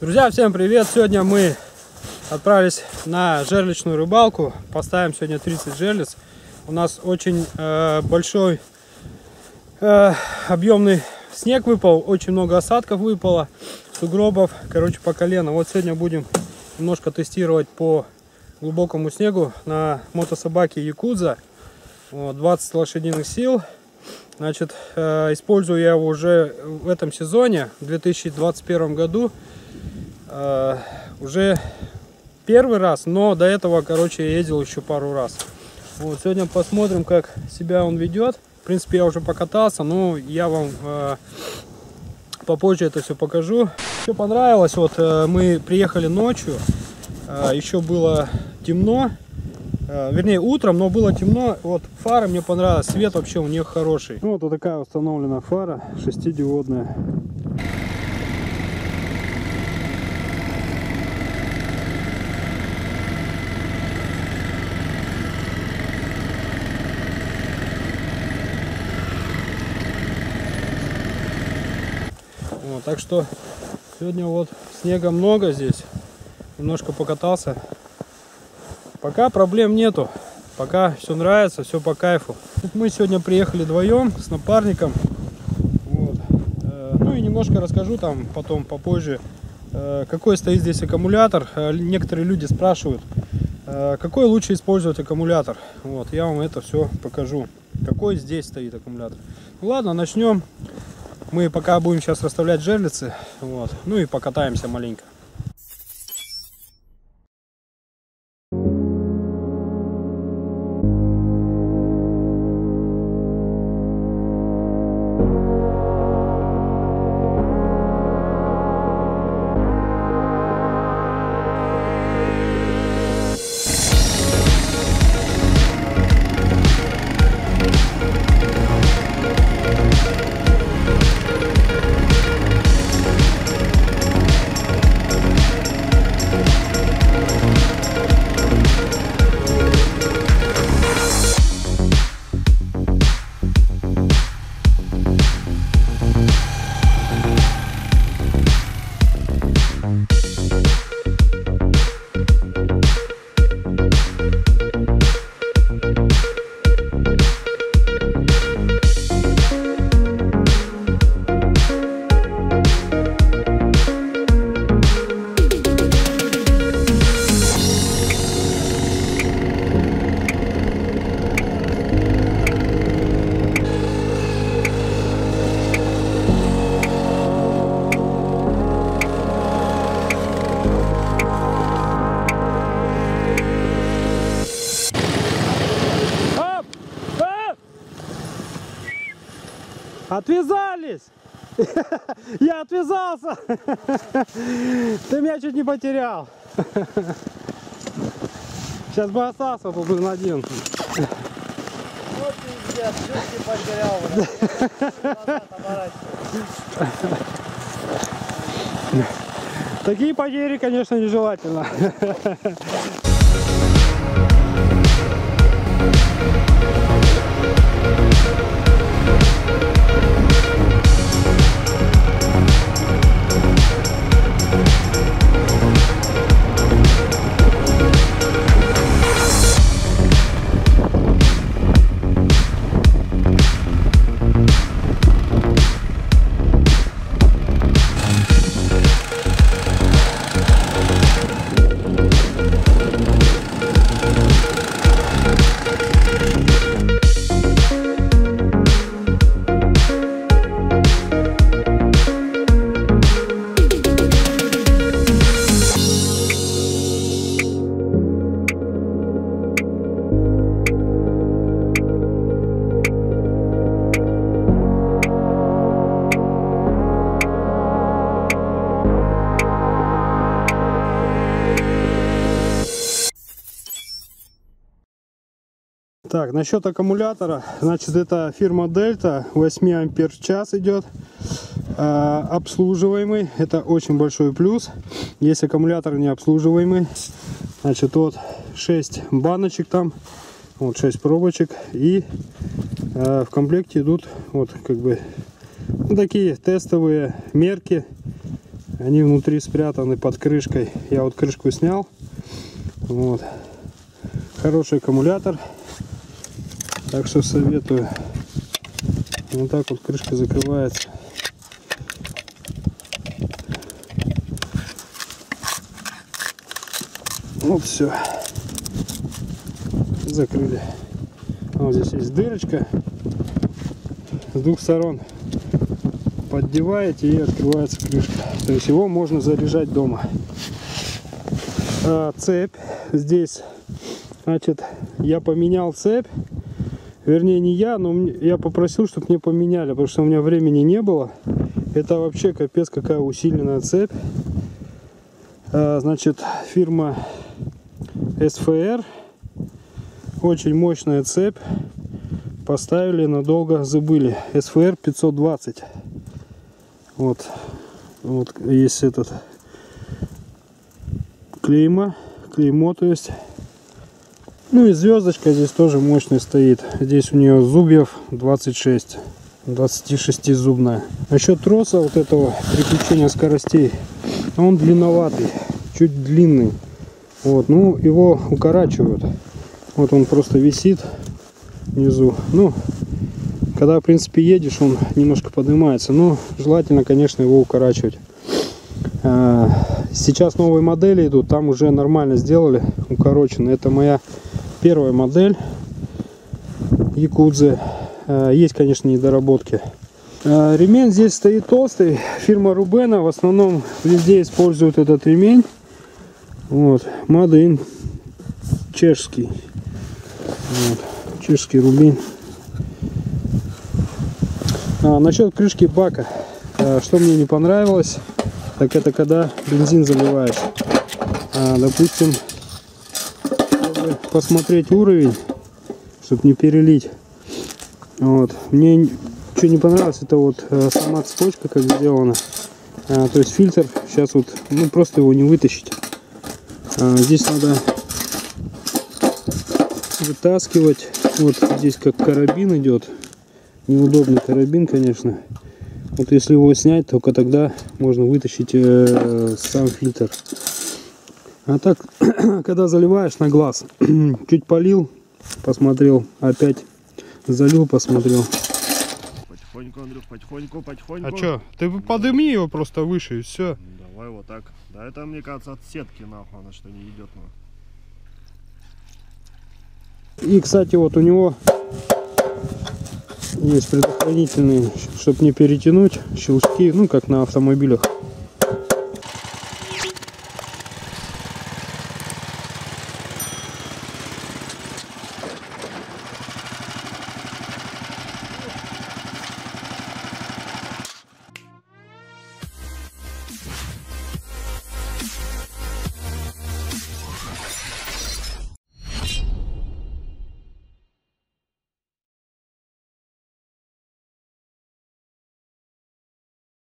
Друзья, всем привет! Сегодня мы отправились на жерличную рыбалку. Поставим сегодня 30 жерлиц. У нас очень большой объемный снег выпал, очень много осадков выпало, сугробов, короче, по колено. Вот сегодня будем немножко тестировать по глубокому снегу на мотособаке Якудза. Вот, 20 лошадиных сил. Значит, использую я его уже в этом сезоне, в 2021 году. Уже первый раз, но до этого, короче, я ездил еще пару раз. Вот, сегодня посмотрим, как себя он ведет. В принципе, я уже покатался, но я вам попозже это все покажу. Все понравилось. Вот мы приехали ночью, еще было темно, вернее утром, но было темно. Вот фара мне понравилась, свет вообще у нее хороший. Ну, вот такая установлена фара 6-диодная. Вот, так что сегодня вот снега много здесь, немножко покатался. Пока проблем нету, пока все нравится, все по кайфу. Мы сегодня приехали вдвоем с напарником. Вот. Ну и немножко расскажу там потом попозже, какой стоит здесь аккумулятор. Некоторые люди спрашивают, какой лучше использовать аккумулятор. Вот, я вам это все покажу, какой здесь стоит аккумулятор. Ну, ладно, начнем. Мы пока будем сейчас расставлять жерлицы, вот, ну и покатаемся маленько. Отвязались! Я отвязался! Ты меня чуть не потерял! Сейчас бы остался тут один. Вот пиздец, чуть не потерял. Такие потери, конечно, нежелательно. Так, насчет аккумулятора, значит, это фирма Delta, 8 ампер в час идет, обслуживаемый, это очень большой плюс. Есть аккумулятор необслуживаемый, значит, вот 6 баночек там, вот 6 пробочек, и в комплекте идут вот как бы вот такие тестовые мерки Они внутри спрятаны под крышкой. Я вот крышку снял. Вот. Хороший аккумулятор. Так что советую. Вот так вот крышка закрывается. Вот все. Закрыли. Вот здесь есть дырочка. С двух сторон поддеваете и открывается крышка. То есть его можно заряжать дома. Цепь здесь, значит, я поменял цепь. Вернее, не я, но я попросил, чтобы мне поменяли, потому что у меня времени не было. Это вообще капец какая усиленная цепь. Значит, фирма SFR. Очень мощная цепь. Поставили, надолго забыли. SFR 520. Вот есть этот клеймо, то есть. Ну и звездочка здесь тоже мощная стоит. Здесь у нее зубьев 26 зубная. Насчет троса вот этого переключения скоростей, он длинноватый, чуть длинный. Вот, ну его укорачивают. Вот он просто висит внизу. Ну, когда в принципе едешь, он немножко поднимается. Но желательно, конечно, его укорачивать. Сейчас новые модели идут, там уже нормально сделали, укорочено. Это моя первая модель Якудзы. Есть, конечно, недоработки. Ремень здесь стоит толстый, фирма Рубена. В основном везде используют этот ремень. Вот, Made in чешский. Вот, чешский рубин. Насчет крышки бака, что мне не понравилось, так это когда бензин заливаешь. Допустим, чтобы посмотреть уровень, чтобы не перелить. Вот. Мне что не понравилось, это вот сама цепочка как сделана. То есть фильтр сейчас вот, ну просто его не вытащить. Здесь надо вытаскивать. Вот здесь как карабин идет. Неудобный карабин, конечно. Вот если его снять, только тогда можно вытащить сам фильтр. А так, когда заливаешь на глаз, чуть полил, посмотрел, опять залил, посмотрел. Потихоньку, Андрюх, потихоньку. А что? Ты подыми его просто выше и все. Давай вот так. Да это, мне кажется, от сетки нахуй, она что не идет. И, кстати, вот у него есть предохранительные, чтобы не перетянуть щелчки, ну как на автомобилях.